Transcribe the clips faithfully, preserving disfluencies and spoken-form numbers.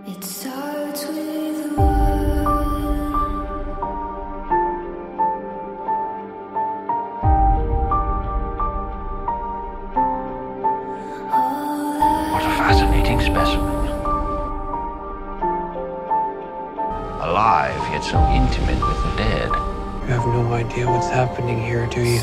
It starts with one. What a fascinating specimen. Alive, yet so intimate with the dead. You have no idea what's happening here, do you?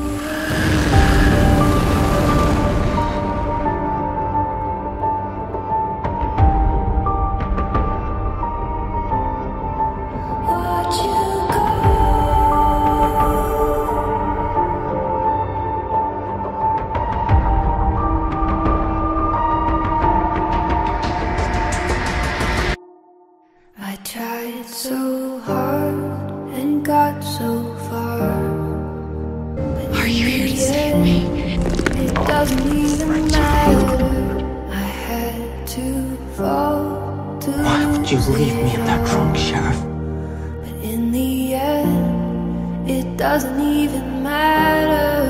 I tried so hard and got so far. Are you here to save me? It doesn't even matter. I had to fall to Why would you leave me in that trunk, Sheriff? But in the end, it doesn't even matter.